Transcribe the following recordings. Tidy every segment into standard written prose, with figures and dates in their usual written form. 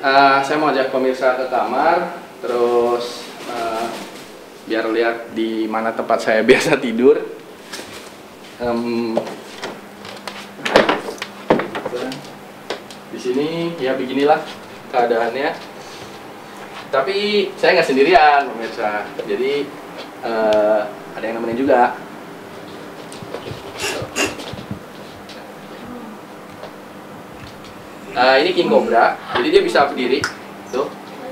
Saya mau ajak pemirsa ke kamar, terus biar lihat di mana tempat saya biasa tidur. Di sini ya beginilah keadaannya. Tapi saya nggak sendirian, pemirsa. Jadi ada yang nemenin juga. Ini king cobra, jadi dia bisa berdiri, tuh.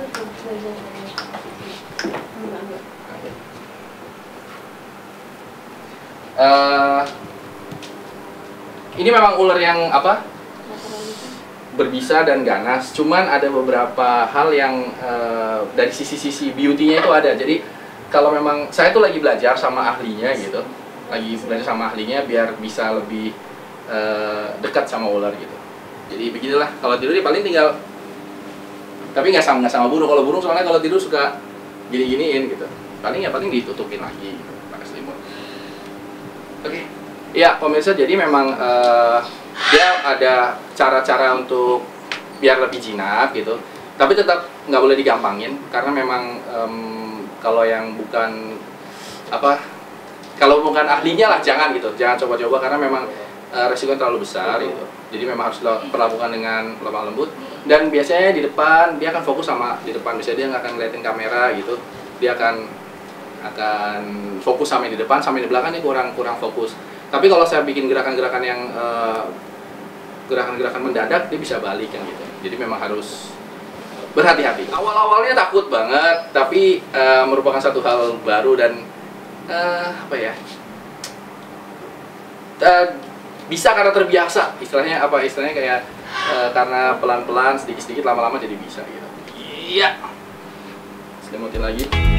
Ini memang ular yang berbisa dan ganas. Cuman ada beberapa hal yang dari sisi-sisi beauty-nya itu ada. Jadi kalau memang saya tuh lagi belajar sama ahlinya gitu, biar bisa lebih dekat sama ular gitu. Jadi beginilah, kalau tidur dia paling tinggal, tapi nggak sama burung. Kalau burung soalnya kalau tidur suka gini-giniin gitu. Paling ditutupin lagi gitu, pakai selimut. Oke, ya pemirsa, jadi memang dia ada cara-cara untuk biar lebih jinak gitu. Tapi tetap nggak boleh digampangin, karena memang kalau yang bukan kalau bukan ahlinya lah jangan coba-coba, karena memang resiko terlalu besar gitu. Jadi memang harus perlakukan dengan lemah lembut. Dan biasanya di depan dia akan fokus sama di depan. Biasanya dia nggak akan ngeliatin kamera gitu. Dia akan fokus sama yang di depan, sama yang di belakang dia kurang fokus. Tapi kalau saya bikin gerakan-gerakan yang gerakan-gerakan mendadak, dia bisa balik kan gitu. Jadi memang harus berhati-hati. Awal-awalnya takut banget, tapi merupakan satu hal baru dan bisa karena terbiasa, istilahnya kayak karena pelan-pelan, sedikit-sedikit, lama-lama jadi bisa gitu. Iya, selimutin lagi.